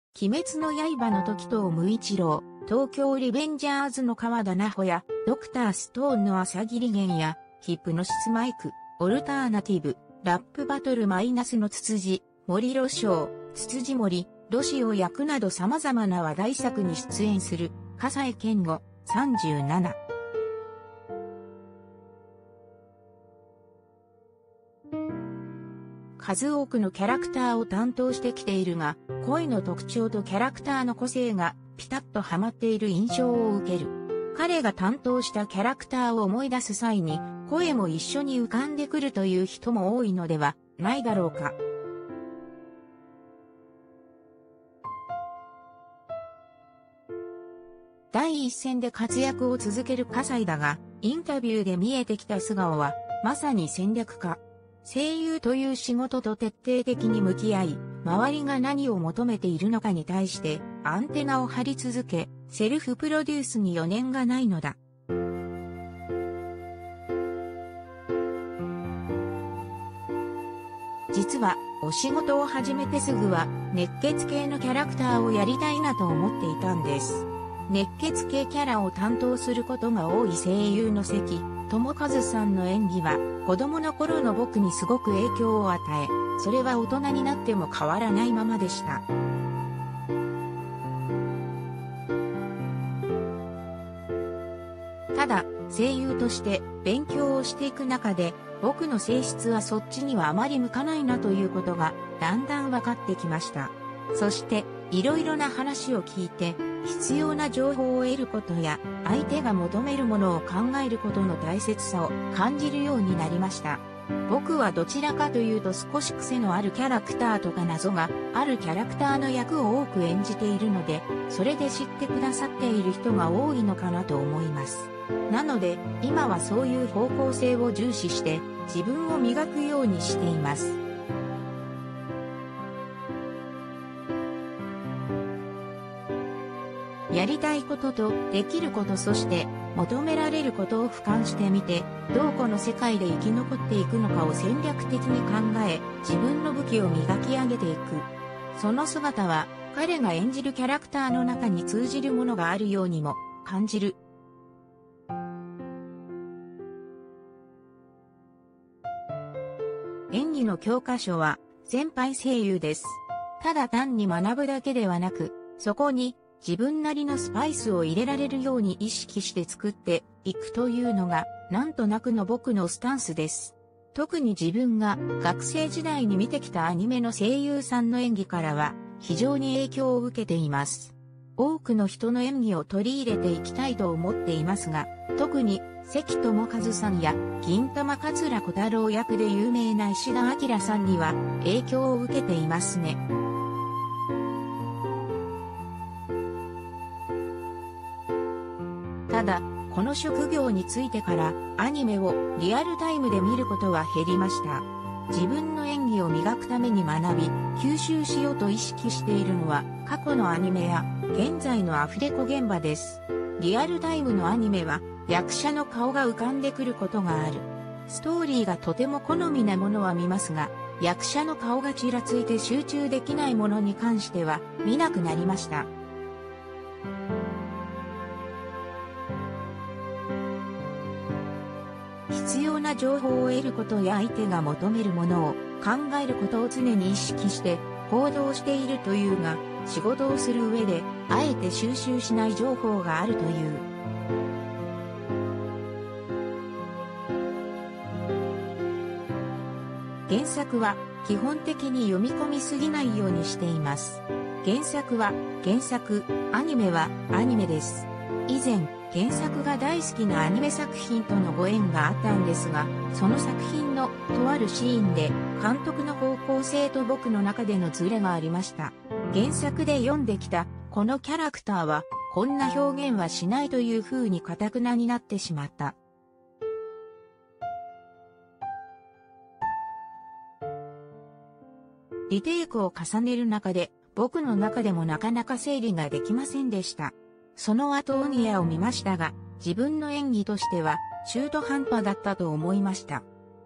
鬼滅の刃の時藤無一郎、東京リベンジャーズの川田奈穂や、ドクターストーンの朝霧源や、ヒプノシスマイク、オルターナティブ、ラップバトルマイナスのツツジ、森ロショウ、ツツジ森、ロシオ役など様々な話題作に出演する、笠井健吾、37。数多くのキャラクターを担当してきているが、声の特徴とキャラクターの個性がピタッとはまっている印象を受ける。彼が担当したキャラクターを思い出す際に、声も一緒に浮かんでくるという人も多いのではないだろうか。第一線で活躍を続ける笠井だが、インタビューで見えてきた素顔は、まさに戦略家。声優という仕事と徹底的に向き合い、周りが何を求めているのかに対してアンテナを張り続け、セルフプロデュースに余念がないのだ。実は、お仕事を始めてすぐは、熱血系のキャラクターをやりたいなと思っていたんです。熱血系キャラを担当することが多い声優の関智一さんの演技は、子供の頃の僕にすごく影響を与え、それは大人になっても変わらないままでした。ただ、声優として勉強をしていく中で、僕の性質はそっちにはあまり向かないなということが、だんだん分かってきました。そして、いろいろな話を聞いて、必要な情報を得ることや、相手が求めるものを考えることの大切さを感じるようになりました。僕はどちらかというと少し癖のあるキャラクターとか謎があるキャラクターの役を多く演じているので、それで知ってくださっている人が多いのかなと思います。なので、今はそういう方向性を重視して自分を磨くようにしています。やりたいこととできること、そして求められることを俯瞰してみて、どうこの世界で生き残っていくのかを戦略的に考え、自分の武器を磨き上げていく。その姿は彼が演じるキャラクターの中に通じるものがあるようにも感じる。演技の教科書は先輩声優です。ただ単に学ぶだけではなく、そこに自分なりのスパイスを入れられるように意識して作っていくというのがなんとなくの僕のスタンスです。特に自分が学生時代に見てきたアニメの声優さんの演技からは非常に影響を受けています。多くの人の演技を取り入れていきたいと思っていますが、特に関智一さんや銀玉桂小太郎役で有名な石田明さんには影響を受けていますね。ただ、この職業についてからアニメをリアルタイムで見ることは減りました。自分の演技を磨くために学び、吸収しようと意識しているのは過去のアニメや現在のアフレコ現場です。リアルタイムのアニメは役者の顔が浮かんでくることがある。ストーリーがとても好みなものは見ますが、役者の顔がちらついて集中できないものに関しては見なくなりました。必要な情報を得ることや相手が求めるものを考えることを常に意識して行動しているというが、仕事をする上であえて収集しない情報があるという。原作は基本的に読み込みすぎないようにしています。原作は原作、アニメはアニメです。以前、原作が大好きなアニメ作品とのご縁があったんですが、その作品のとあるシーンで監督の方向性と僕の中でのズレがありました。原作で読んできたこのキャラクターはこんな表現はしないという風に堅くなになってしまった。リテイクを重ねる中で僕の中でもなかなか整理ができませんでした。その後オニアを見ましたが、自分の演技としては中途半端だったと思いました。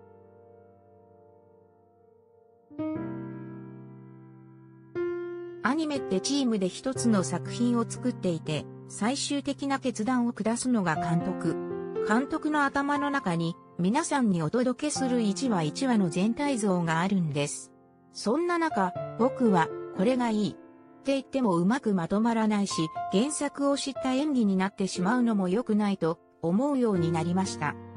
アアニメってチームで一つの作品を作っていて、最終的な決断を下すのが監督。監督の頭の中に皆さんにお届けする一話一話の全体像があるんです。そんな中、僕はこれがいいって言ってもうまくまとまらないし、原作を知った演技になってしまうのも良くないと思うようになりました。